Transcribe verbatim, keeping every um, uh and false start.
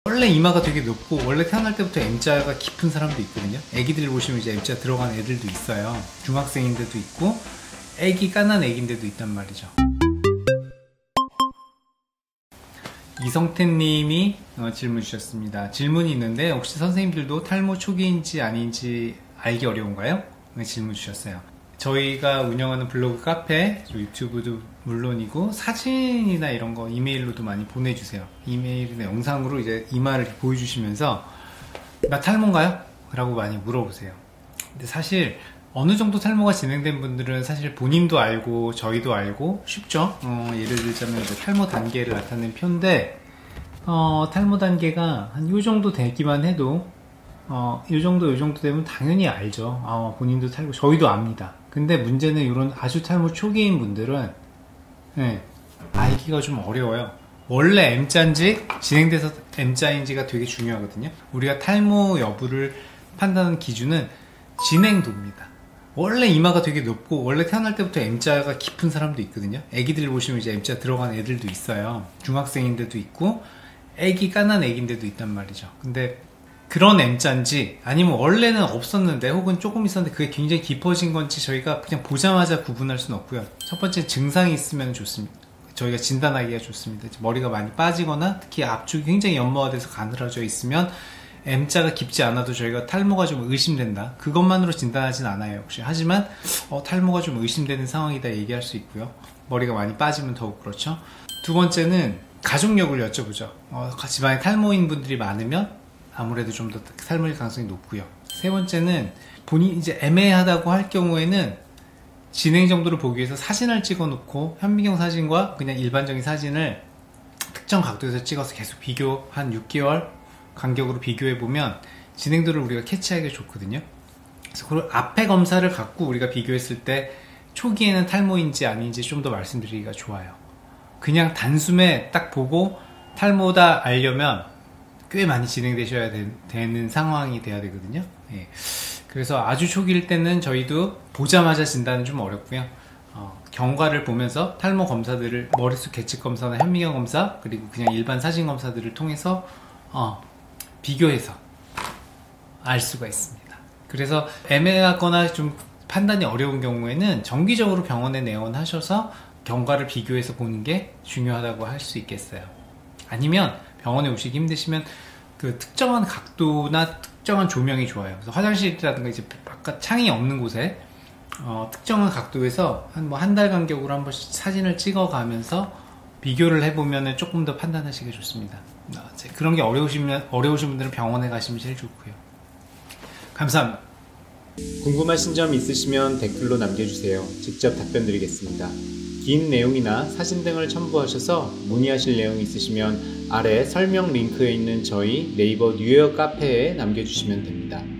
원래 이마가 되게 높고 원래 태어날 때부터 M자가 깊은 사람도 있거든요. 애기들 보시면 이제 M자 들어간 애들도 있어요. 중학생인데도 있고 애기 까난 애기인데도 있단 말이죠. 이성태님이 어, 질문 주셨습니다. 질문이 있는데 혹시 선생님들도 탈모 초기인지 아닌지 알기 어려운가요? 네, 질문 주셨어요. 저희가 운영하는 블로그, 카페, 유튜브도 물론이고 사진이나 이런 거 이메일로도 많이 보내주세요. 이메일이나 영상으로 이제 이마를 보여주시면서 나 탈모인가요? 라고 많이 물어보세요. 근데 사실 어느 정도 탈모가 진행된 분들은 사실 본인도 알고 저희도 알고 쉽죠. 어, 예를 들자면 이제 탈모 단계를 나타낸 표인데 어, 탈모 단계가 한 요 정도 되기만 해도 어, 요 정도 요 정도 되면 당연히 알죠. 아, 본인도 탈모, 저희도 압니다. 근데 문제는 이런 아주 탈모 초기인 분들은 네, 알기가 좀 어려워요. 원래 M자인지 진행돼서 M자인지가 되게 중요하거든요. 우리가 탈모 여부를 판단하는 기준은 진행도입니다. 원래 이마가 되게 높고 원래 태어날 때부터 M자가 깊은 사람도 있거든요. 애기들 보시면 이제 M자 들어간 애들도 있어요. 중학생인데도 있고 애기 까난 애기인데도 있단 말이죠. 근데 그런 M자인지 아니면 원래는 없었는데 혹은 조금 있었는데 그게 굉장히 깊어진 건지 저희가 그냥 보자마자 구분할 수는 없고요. 첫 번째 증상이 있으면 좋습니다. 저희가 진단하기가 좋습니다. 머리가 많이 빠지거나 특히 앞쪽이 굉장히 연모화돼서 가늘어져 있으면 M자가 깊지 않아도 저희가 탈모가 좀 의심된다. 그것만으로 진단하진 않아요. 혹시. 하지만 어, 탈모가 좀 의심되는 상황이다 얘기할 수 있고요. 머리가 많이 빠지면 더욱 그렇죠. 두 번째는 가족력을 여쭤보죠. 어, 집안에 탈모인 분들이 많으면 아무래도 좀 더 탈모일 가능성이 높고요. 세 번째는 본인 이제 애매하다고 할 경우에는 진행 정도를 보기 위해서 사진을 찍어 놓고 현미경 사진과 그냥 일반적인 사진을 특정 각도에서 찍어서 계속 비교 한 육 개월 간격으로 비교해 보면 진행도를 우리가 캐치하기가 좋거든요. 그래서 그 앞에 검사를 갖고 우리가 비교했을 때 초기에는 탈모인지 아닌지 좀 더 말씀드리기가 좋아요. 그냥 단숨에 딱 보고 탈모다 알려면 꽤 많이 진행되셔야 되, 되는 상황이 돼야 되거든요. 예. 그래서 아주 초기일 때는 저희도 보자마자 진단은 좀 어렵고요. 어, 경과를 보면서 탈모 검사들을 머릿속 계측 검사나 현미경 검사 그리고 그냥 일반 사진 검사들을 통해서 어, 비교해서 알 수가 있습니다. 그래서 애매하거나 좀 판단이 어려운 경우에는 정기적으로 병원에 내원하셔서 경과를 비교해서 보는 게 중요하다고 할 수 있겠어요. 아니면 병원에 오시기 힘드시면 그 특정한 각도나 특정한 조명이 좋아요. 그래서 화장실이라든가 이제 바깥 창이 없는 곳에 어, 특정한 각도에서 한 뭐 한 달 간격으로 한 번씩 사진을 찍어 가면서 비교를 해보면 조금 더 판단하시기 좋습니다. 그런 게 어려우시면, 어려우신 분들은 병원에 가시면 제일 좋고요. 감사합니다. 궁금하신 점 있으시면 댓글로 남겨주세요. 직접 답변 드리겠습니다. 긴 내용이나 사진 등을 첨부하셔서 문의하실 내용이 있으시면 아래 설명 링크에 있는 저희 네이버 뉴웨어 카페에 남겨주시면 됩니다.